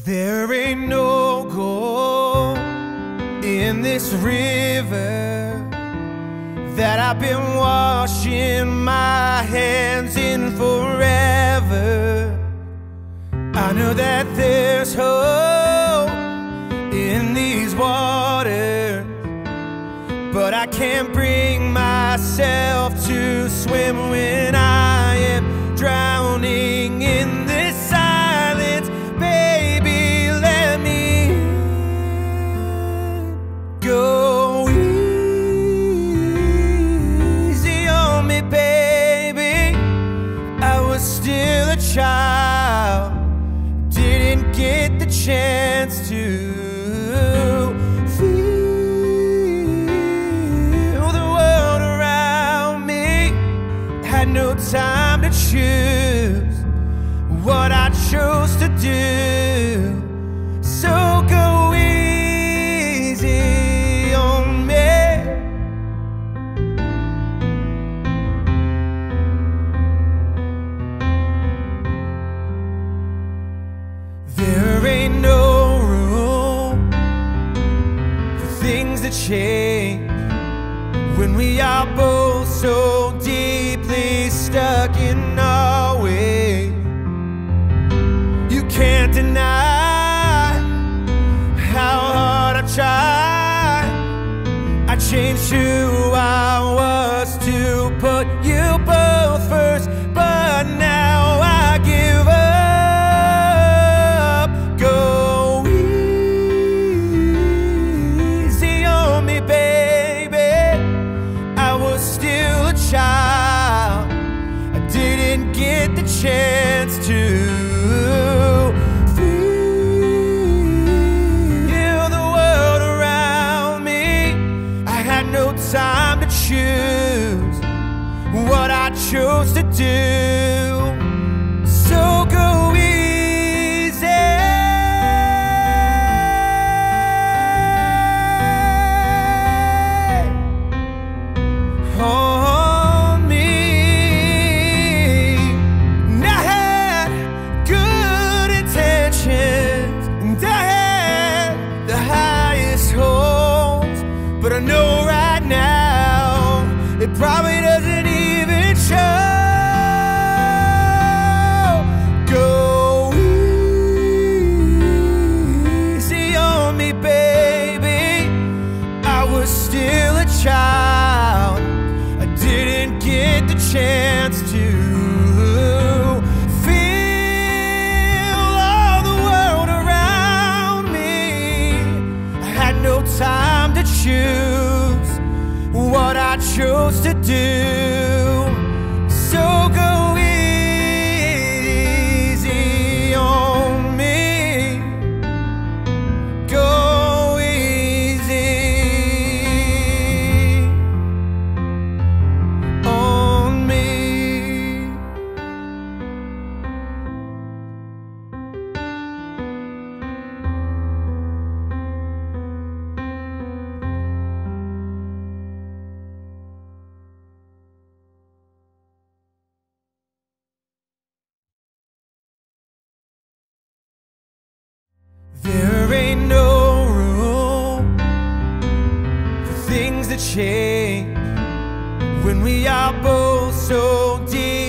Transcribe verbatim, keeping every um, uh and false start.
There ain't no gold in this river that I've been washing my hands in forever. I know that there's hope in these waters, but I can't bring myself to swim when I am drowning in this silence. Baby, let me go easy on me, baby. I was still a child, didn't get the chance to no time to choose what I chose to do. So go easy on me. There ain't no room for things to change when we are both so deeply stuck in our way. You can't deny how hard I tried. I changed who I was to put you both first, but now I give up. Go easy on me, baby. I was still a child, I didn't get the chance to feel the world around me. I had no time to choose what I chose to do. So go easy. On me. And I had good intentions, and I had the highest hopes, but I know right now it probably doesn't even show. Go easy on me, baby. I was still a child, didn't get the chance to feel all the world around me. I had no time to choose what I chose to do. So go easy on me. Go easy. There ain't no room for things to change when we are both so deep